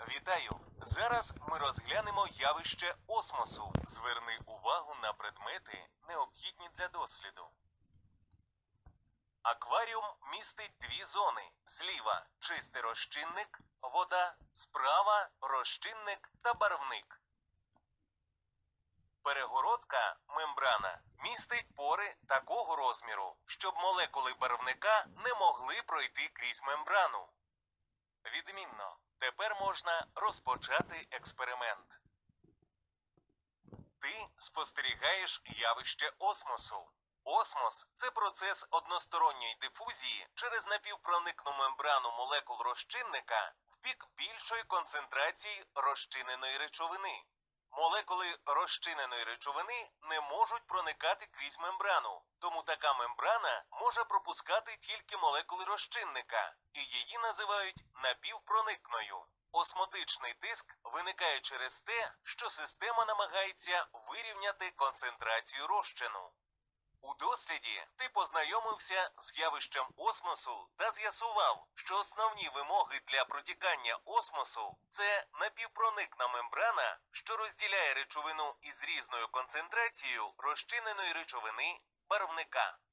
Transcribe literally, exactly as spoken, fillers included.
Вітаю! Зараз ми розглянемо явище осмосу. Зверни увагу на предмети, необхідні для досліду. Акваріум містить дві зони. Зліва – чистий розчинник, вода, справа – розчинник та барвник. Перегородка, мембрана, містить пори такого розміру, щоб молекули барвника не могли пройти крізь мембрану. Відмінно. Тепер можна розпочати експеримент. Ти спостерігаєш явище осмосу. Осмос – це процес односторонньої дифузії через напівпроникну мембрану молекул розчинника в бік більшої концентрації розчиненої речовини. Молекули розчиненої речовини не можуть проникати крізь мембрану, тому така мембрана може пропускати тільки молекули розчинника, і її називають напівпроникною. Осмотичний тиск виникає через те, що система намагається вирівняти концентрацію розчину. У досліді ти познайомився з явищем осмосу та з'ясував, що основні вимоги для протікання осмосу – це напівпроникна мембрана, що розділяє речовину із різною концентрацією розчиненої речовини барвника.